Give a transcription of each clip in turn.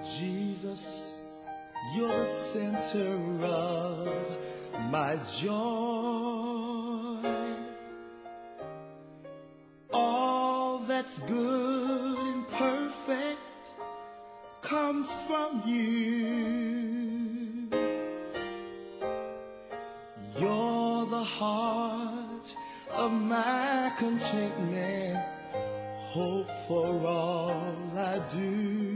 Jesus, you're the center of my joy. All that's good and perfect comes from you. You're the heart of my contentment, hope for all I do.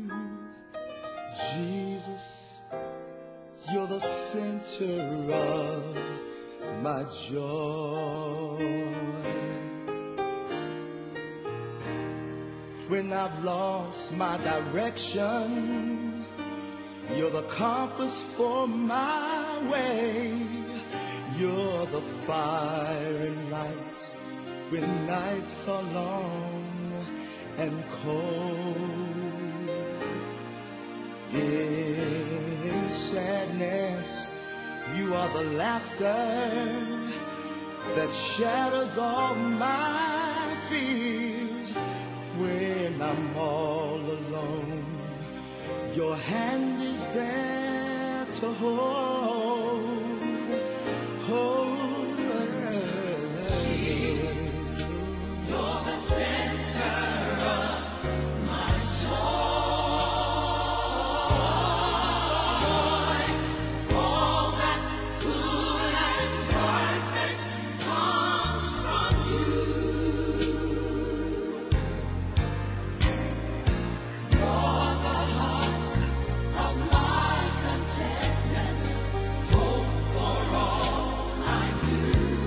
Jesus, you're the center of my joy. When I've lost my direction, you're the compass for my way. You're the fire and light when nights are long and cold. In sadness, you are the laughter that shatters all my fears. When I'm all alone, your hand is there to hold. Jesus, you're the center of my joy. All that's good and perfect comes from you. You're the heart of my contentment, hope for all I do.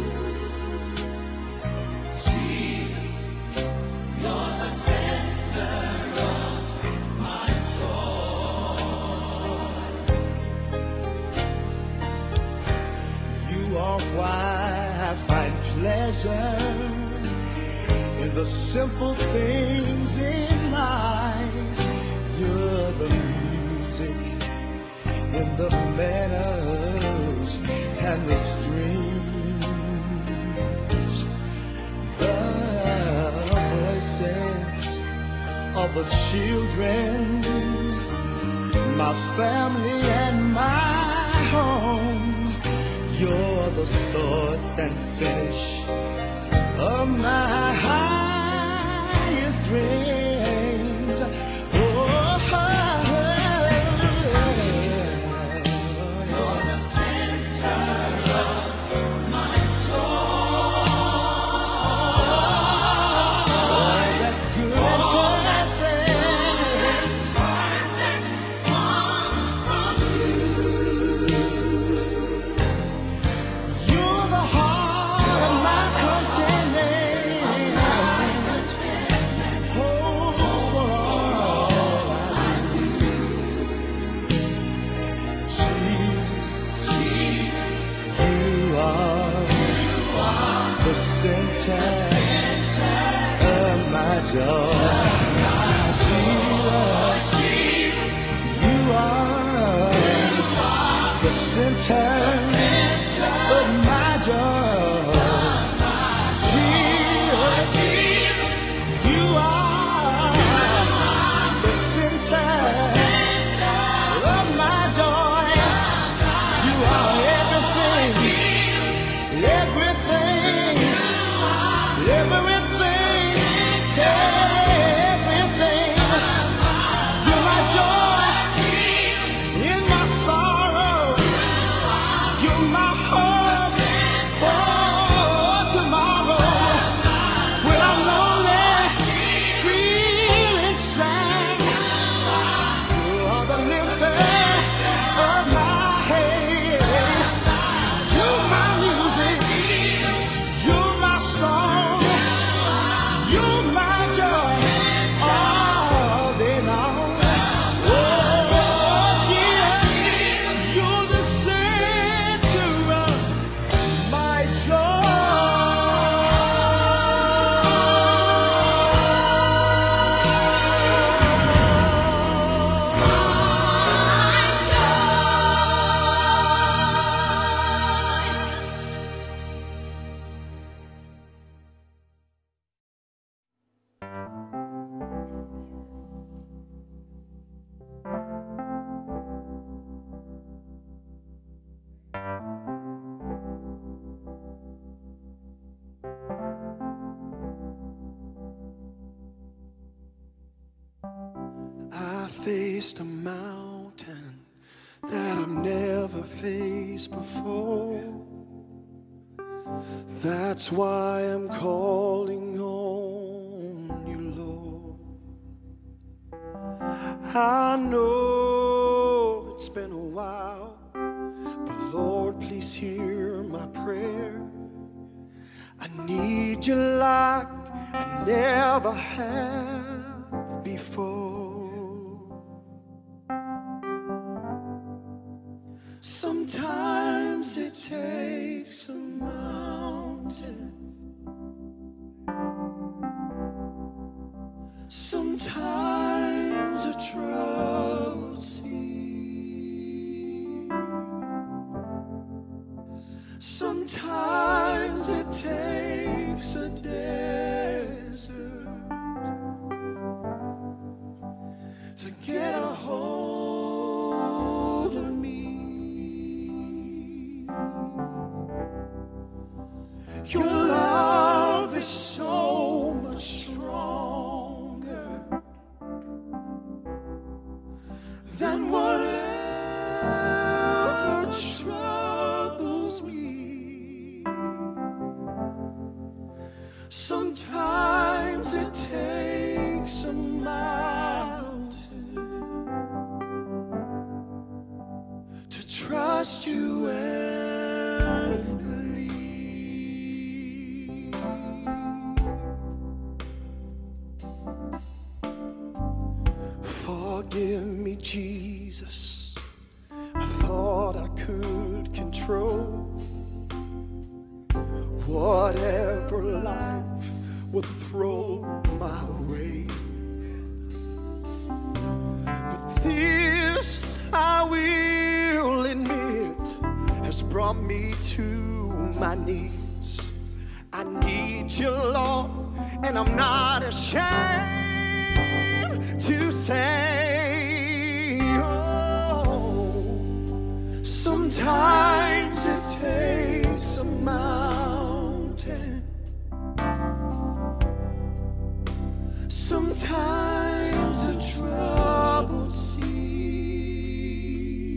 Jesus, you're the center of my joy. You are why I find pleasure in the simple things in life. You're the music in the meadows and the streams, the voices of the children, my family and my home. You're the source and finish of my highest dreams. You're the center of my joy. That's good. All that's good and perfect comes from you. You're the heart of my contentment, hope for all I do. Jesus, you are the center of my joy. Jesus, you are the center of my joy. Jesus, you are the center of my joy. You are everything, everything, everything, everything. You're my joy in my sorrow. You're my hope faced a mountain that I've never faced before. That's why I'm calling on you, Lord. I know it's been a while, but Lord, please hear my prayer. I need you like I never have before. Sometimes it takes a mountain, sometimes a troubled sea, sometimes it takes a desert to get a hold of me. Your love is so much stronger than whatever troubles me. Sometimes it takes a mountain to trust you and believe. Forgive me, Jesus, I thought I could control whatever life would throw my way. But this, I will admit, has brought me to my knees. I need you, Lord, and I'm not ashamed to say, oh, sometimes it takes a mountain, sometimes a troubled sea,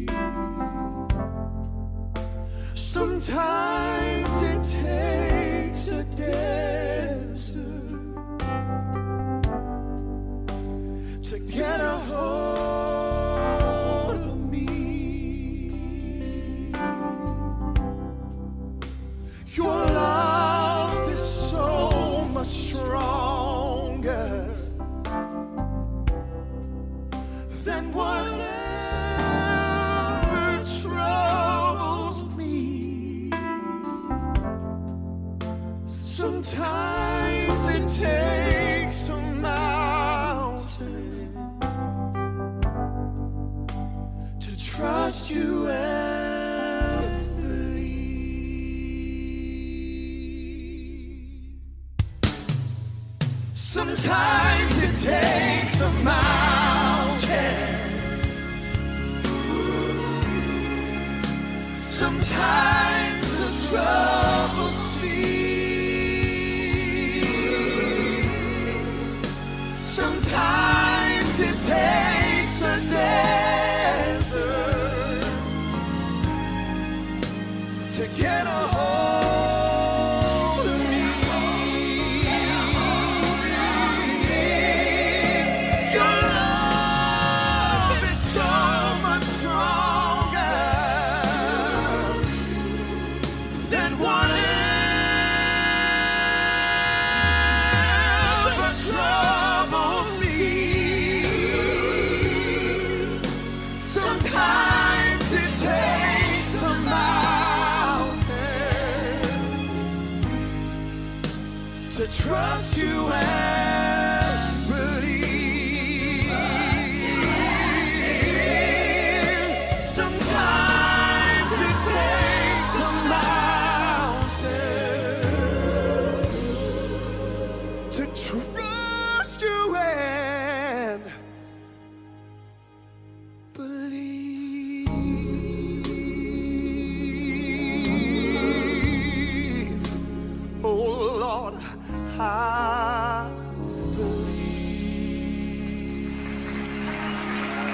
sometimes it takes a desert to get a hold of me. Your love is so much stronger than whatever troubles me. Sometimes it takes a mountain to trust you and believe. Sometimes it takes a mountain, sometimes a troubled sea, sometimes it takes a desert to get a hold of me. Your love is so much stronger than whatever troubles me. Sometimes it takes a mountain to trust you and believe. Sometimes it takes a mountain to trust you and believe. Oh Lord, I believe.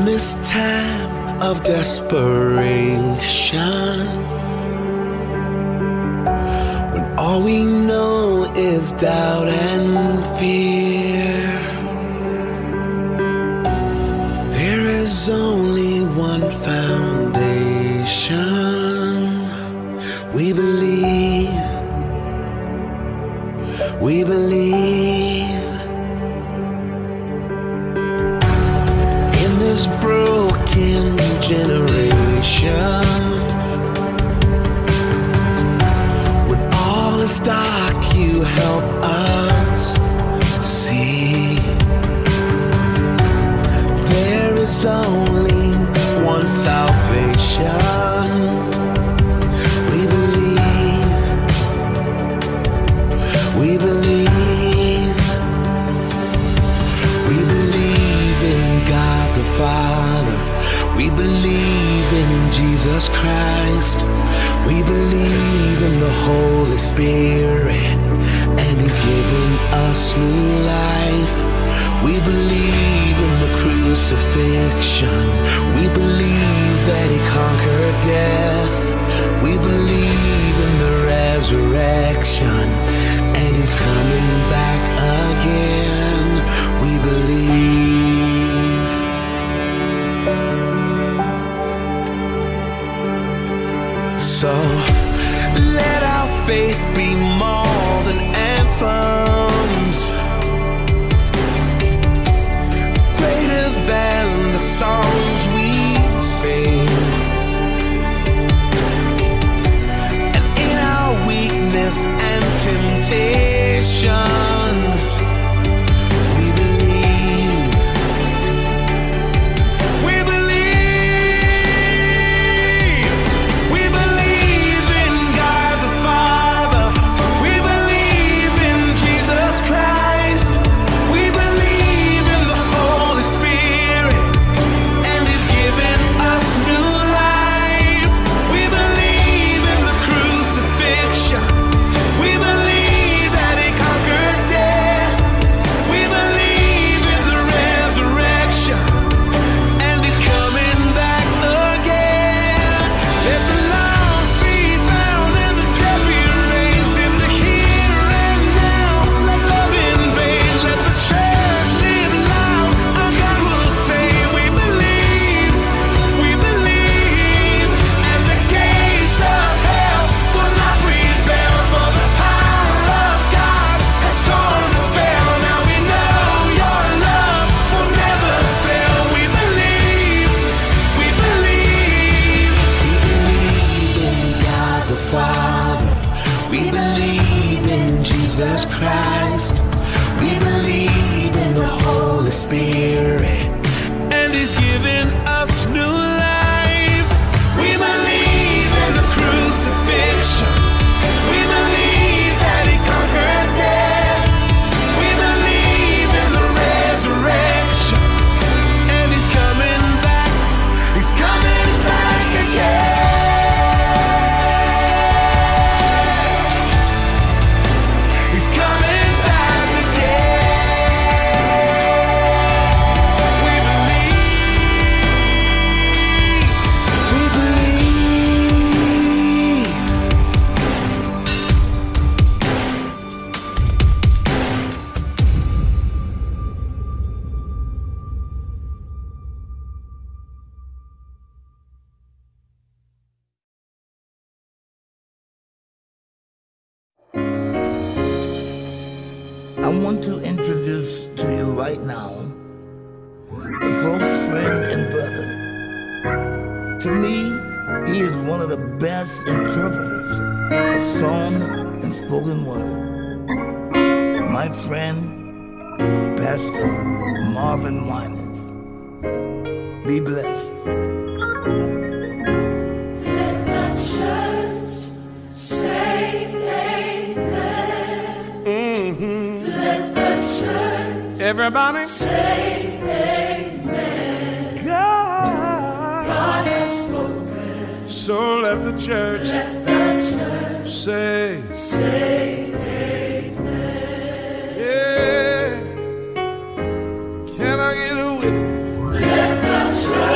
this time of desperation, when all we know is doubt and fear, there is only one foundation. We believe, we believe. In this broken generation, when all is dark, you help us see. There is only one salvation. We believe, we believe, we believe in God the Father. We believe in Jesus Christ. We believe in the Holy Spirit, and He's given us new life. We believe in the crucifixion. We believe that He conquered death. We believe in the resurrection, and He's coming back again. We believe. So let our faith be more than anthems, greater than the songs we sing. And in our weakness and temptations, we believe, we believe, we believe in God the Father. We believe in Jesus Christ. We believe in the Holy Spirit, and He's given us new life. We believe in the crucifixion. We believe that He conquered death. We believe in the resurrection, and He's coming back again. Let the lost be found and the dead be raised in the here and now. Let love invade. Let the church live loud. Our God will say, we believe, and the gates of hell will not prevail. For the power of God has torn the veil. Now we know your love will never fail. We believe, we believe. We believe in God the Father. We believe in Jesus Christ. We believe in the Holy Spirit, and He's given us new life. We believe in the crucifixion. We believe that He conquered death. We believe in the resurrection, and He's coming back. He's coming back again. He's coming back again. We believe, we I want to introduce to you right now a close friend and brother. To me, he is one of the best interpreters of song and spoken word. My friend, Pastor Marvin Winans. Be blessed. Let the church say amen. Let the church everybody. say amen. God has spoken. So let the church Let the church say, say amen. yeah. Can I get a witness? Let the church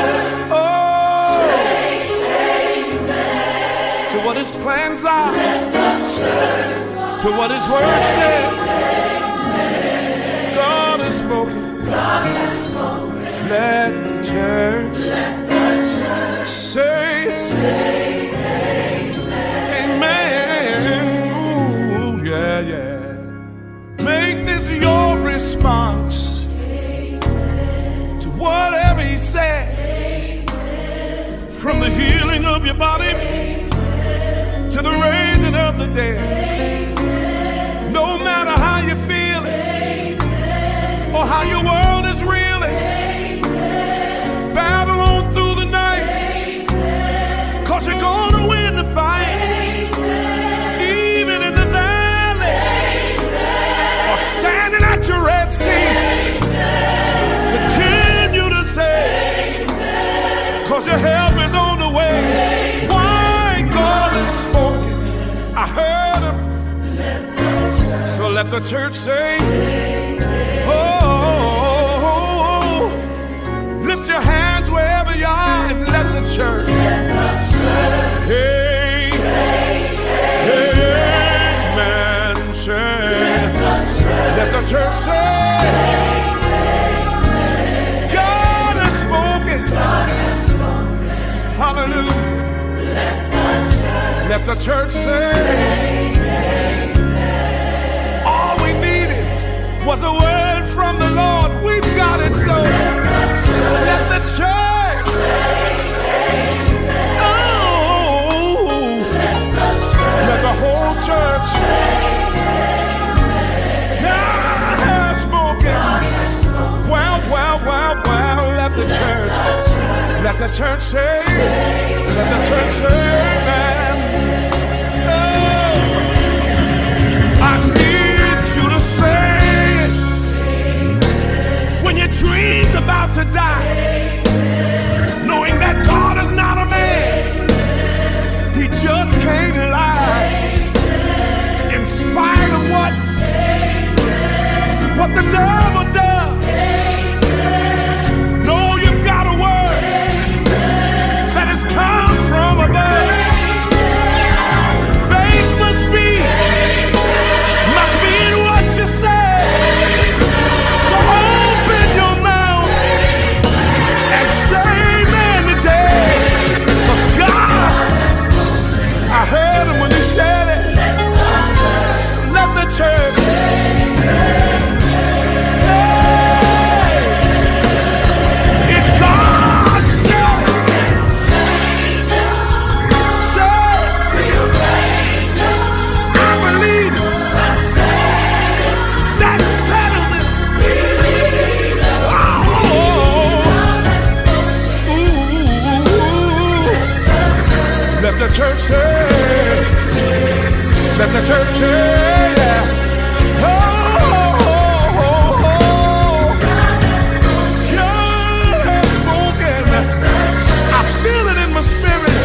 His plans are, to what His word says. God has spoken. Let the church say amen. Ooh, yeah, yeah. Make this your response to whatever He said. From the healing of your body to the raising of the dead. No matter how you're feeling or how your world is reeling, battle on through the night, 'cause you're gonna win the fight. Even in the valley or standing at your Red Sea, continue to say, 'cause your help is on the way. Why? God has spoken. I heard Him. So let the church say, oh, lift your hands wherever you are and let the church, hey, amen, say, let the church say, God has spoken. Hallelujah. Let the church say, all we needed was a word from the Lord. We've got it, so let the church, oh, let the whole church, God has spoken. Well, let the church, let the church say, let the church say, man. Oh, I need you to say it when your dream's about to die, knowing that God is not a man. He just can't lie. In spite of what the devil does, know you've got a word that has come from above. Faith must be in what you say. So open your mouth and say amen today. 'Cause God, I heard Him when He said it. So let the church, if God said it, I believe that settles it. Oh, let the church say, let the church say, yeah. God has spoken. I feel it in my spirit.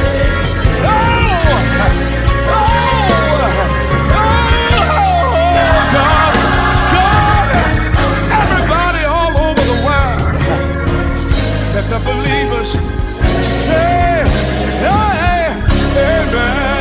God has everybody all over the world. Let the believers say, hey, amen.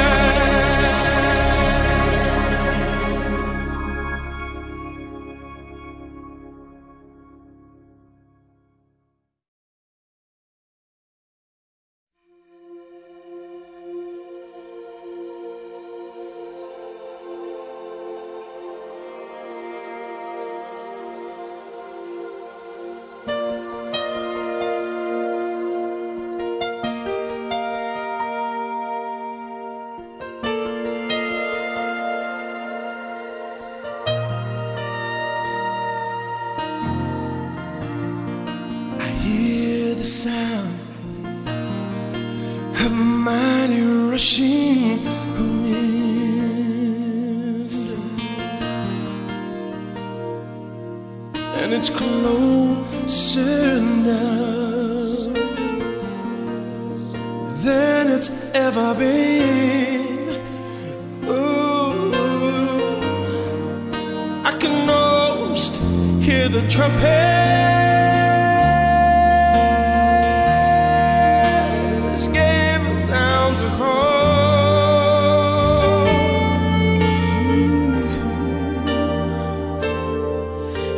The sound of a mighty rushing wind, and it's closer now than it's ever been. Oh, I can almost hear the trumpet. Sounds of hope.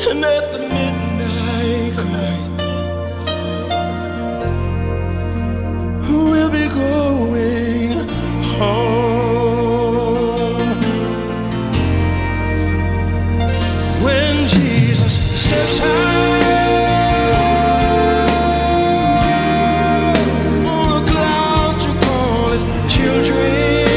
and at the midnight cry, we'll be going home. When Jesus steps out on a cloud to call his children,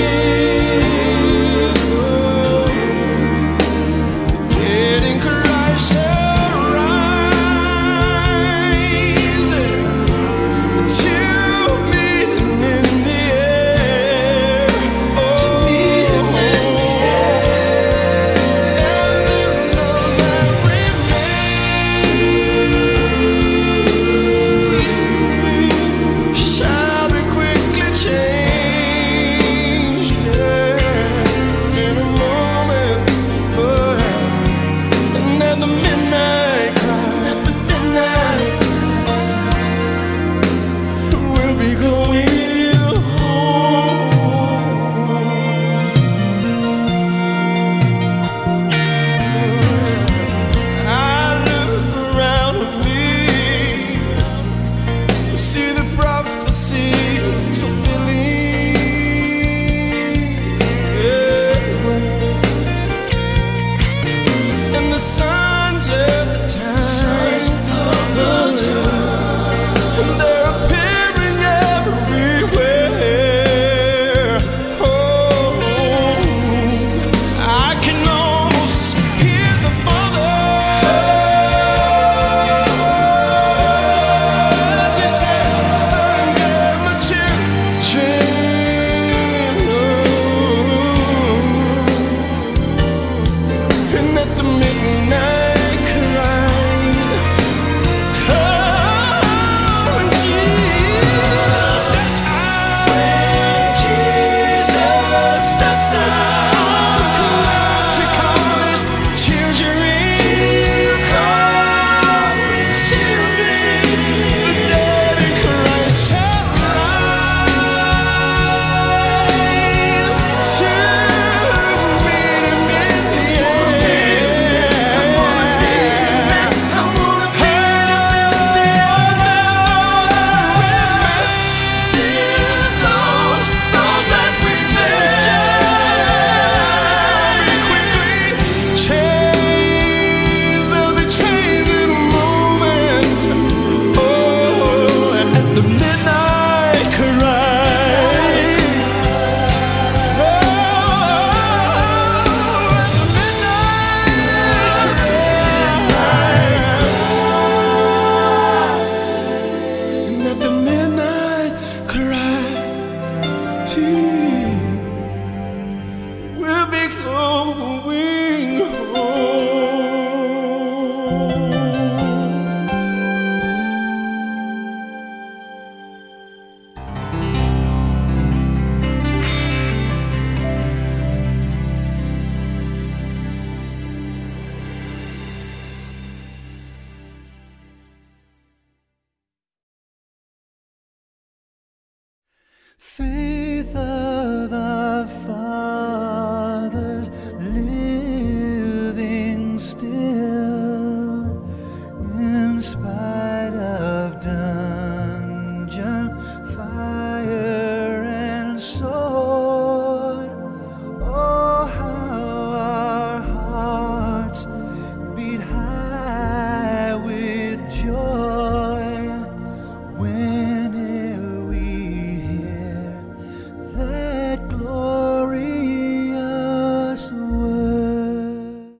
Faith of our fathers living still in spite of dungeon, fire and sword. Oh, how our hearts beat high with joy whenever we hear that glorious word.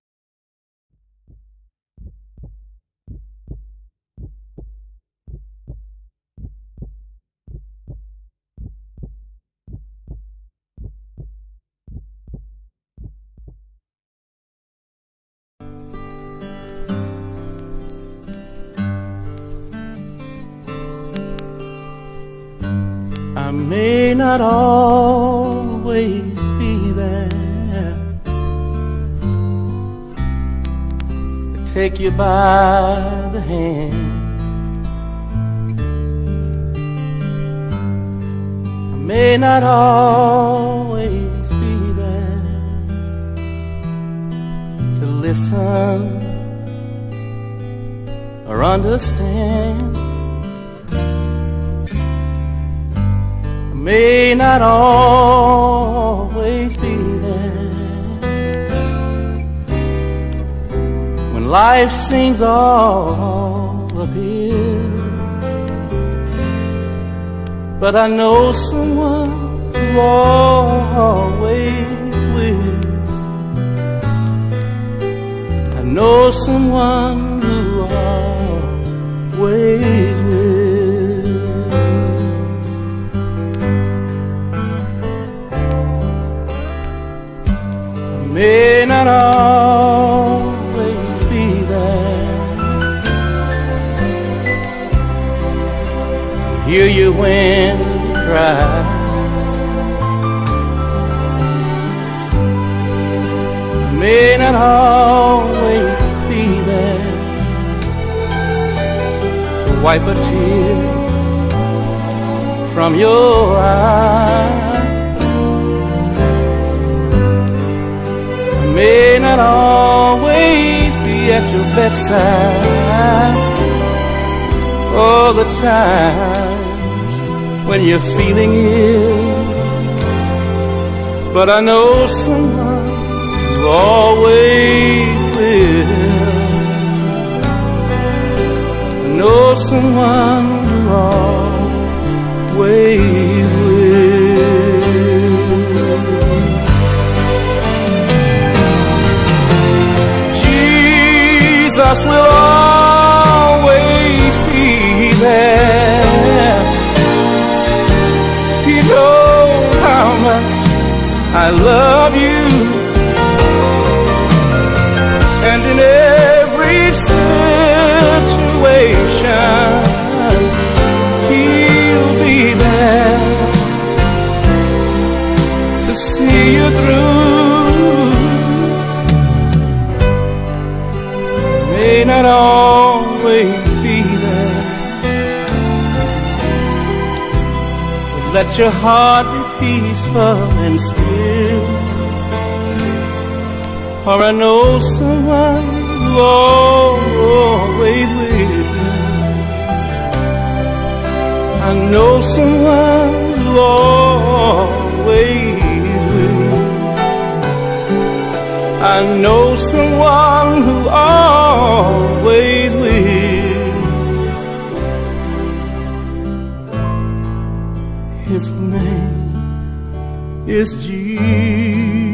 I may not always be there to take you by the hand. I may not always be there to listen or understand. I may not always be there when life seems all uphill, but I know someone who always will. I know someone who always will. I may not always be there, hear you when you cry. May not always be there to wipe a tear from your eye. I may not always be at your bedside all the times when you're feeling ill, but I know someone who always will. I know someone who always will. Jesus will always be there. He knows how much I love you, and in every situation He'll be there to see you through. May not always be there, but let your heart be peaceful and still. For I know someone who always will. I know someone who always will. I know someone who always will. His name is Jesus.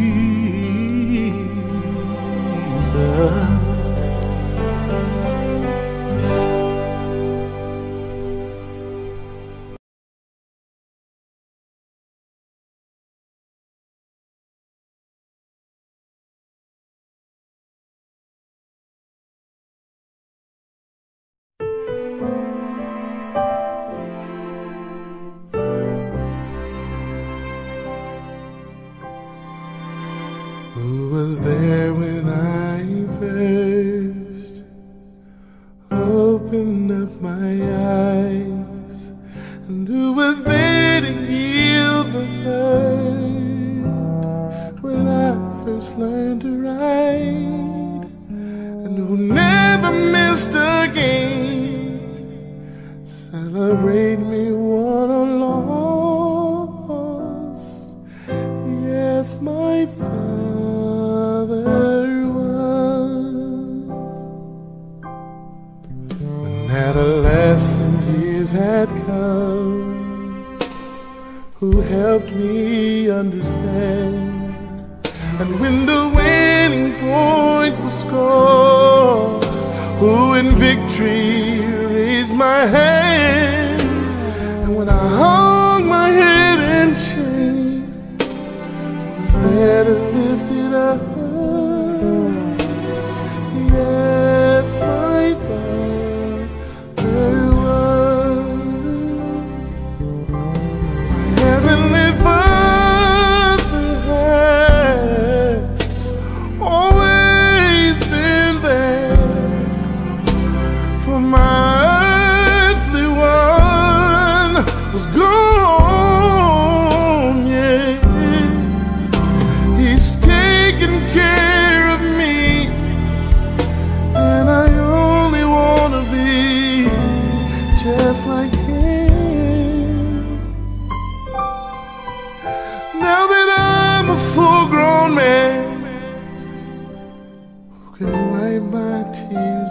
Who was there when I first opened up my eyes? And who was there to heal the hurt when I first learned to ride? And who never missed a game, celebrate me what a loss. Yes, my Father was. When adolescent years had come, who helped me understand? And when the winning point was scored, who in victory raised my hand? And when I hung my head in shame, was there to lift it up? Yes, my Father was. My heavenly Father has always been there for my earthly one was gone, yeah. He's taken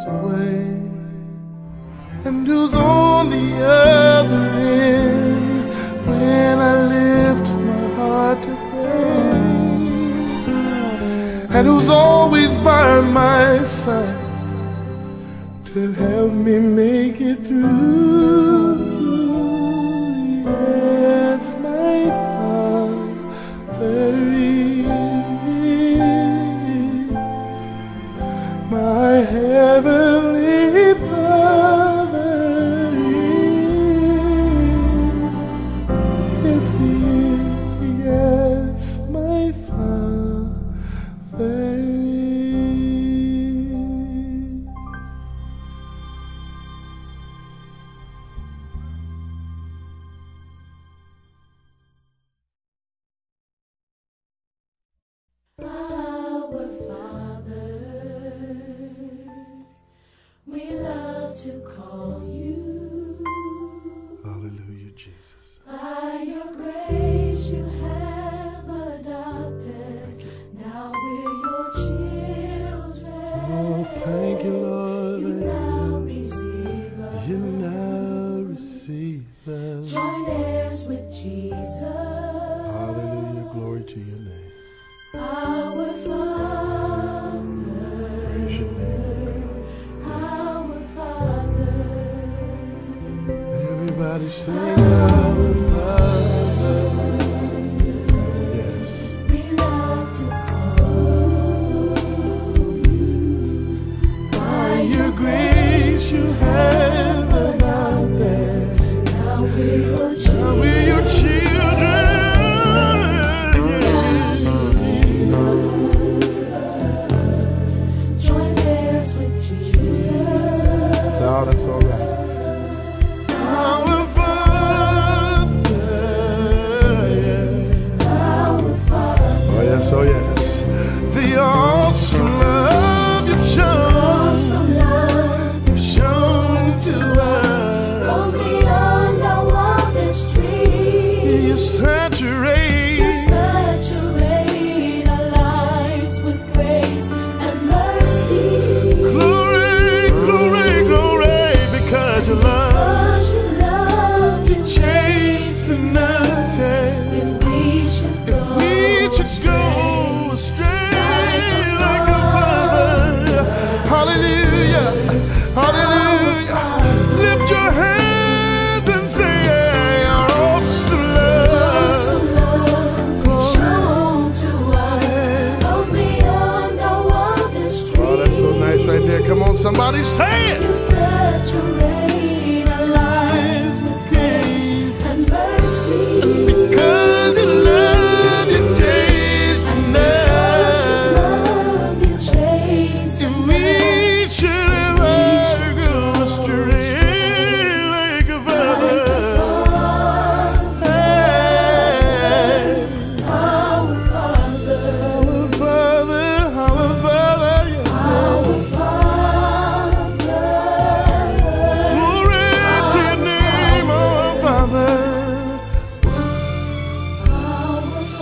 way, and who's on the other end when I lift my heart to pray, and who's always by my side to help me make it through. Yes, my Father is, my heavenly Father is. Yes, He is. Yes, my Father is. Our Father, we love to call you. Hallelujah, Jesus. By your grace you have adopted. Now we're your children. Oh, thank you, Lord. You now receive us. You now receive us. Join heirs with Jesus. Hallelujah, glory to your name. Our Father, Praise your name, our Father. everybody sing our Father. Yes. We love to call you. By your grace you have adopted. Now we're your Now we're your children. joint heirs with Jesus. That's all right. Our Father, yeah. Our Father, Oh yes, oh yes. The awesome love you've shown, awesome love you've shown to us. goes beyond our wildest dreams. You saturate, Saturate our lives with grace and mercy. glory, glory, glory, because you love Cause you love, you chasing us. Yeah. if we should go. We should go astray like a father. Hallelujah, hallelujah. Lift your hands and say, yeah, our awesome love. Awesome love you've shown to us goes beyond our wildest dreams. Oh, that's so nice right there. Come on, somebody say it. You saturate our lives with grace and mercy. Because you love, you chasing us. Love you chase If we should ever go astray like a father. Hey, our Father, our Father, our Father, yeah. our Father. Glory to your name, our Father. Our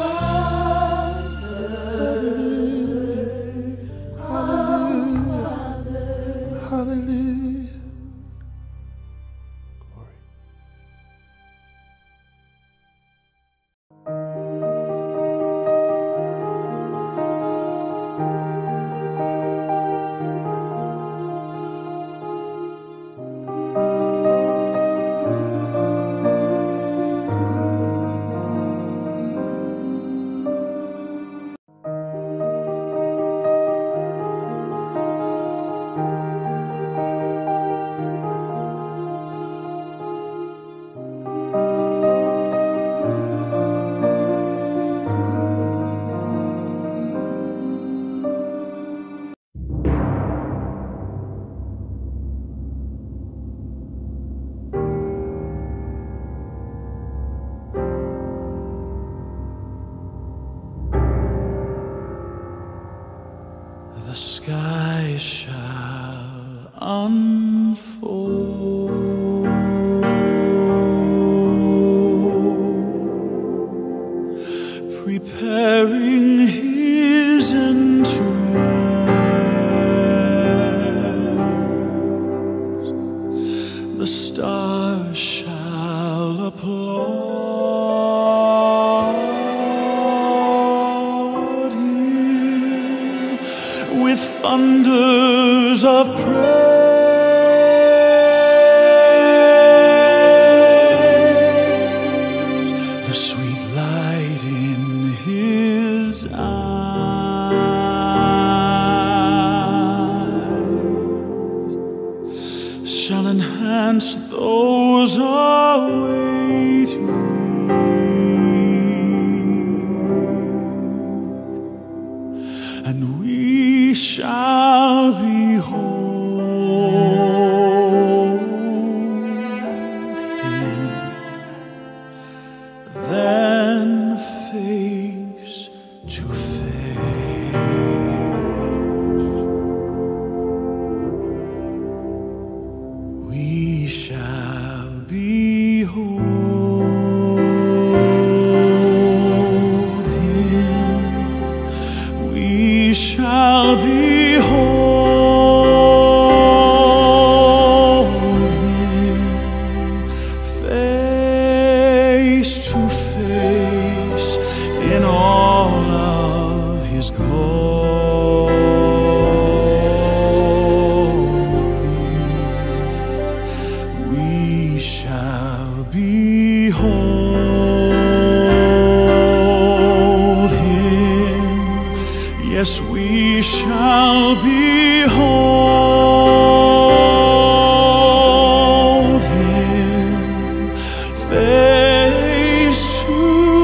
Father, Hallelujah. Glory. The sky shall unfold, preparing his entrance. of praise. Shall enhance those awaiting, and we shall behold Him, then face to face. We shall behold Him. We shall behold Him face to face in all of His glory. We shall behold Him. Yes, we shall behold Him face to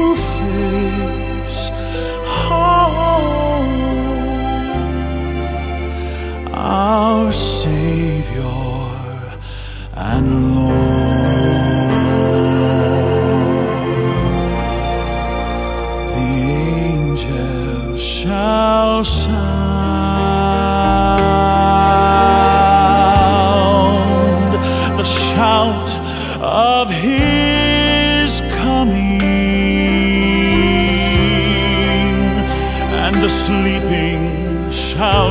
face. Oh, our Savior and Lord. The angels shall sound the shout of His coming, and the sleeping shall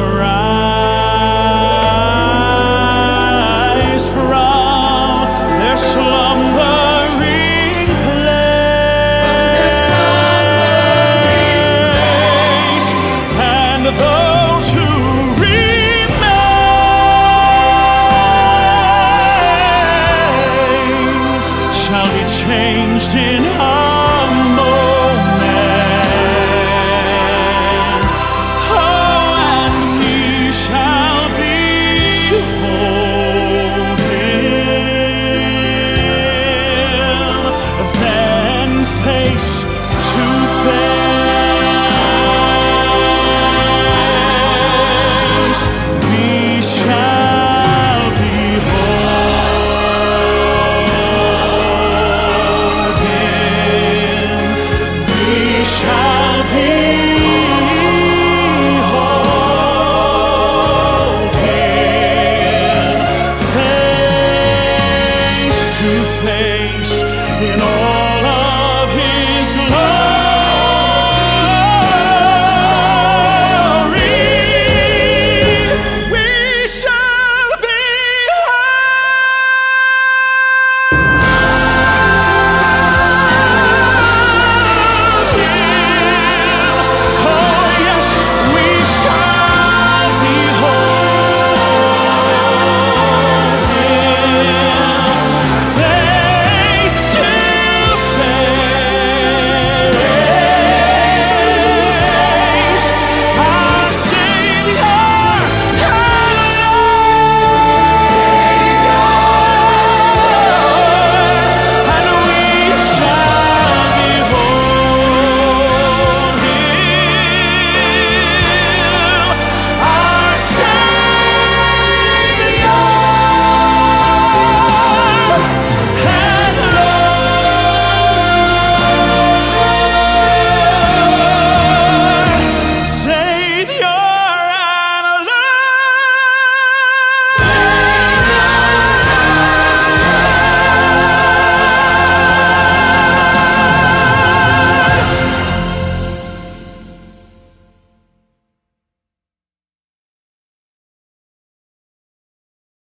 rise from their slumbering place, and those who remain shall be changed in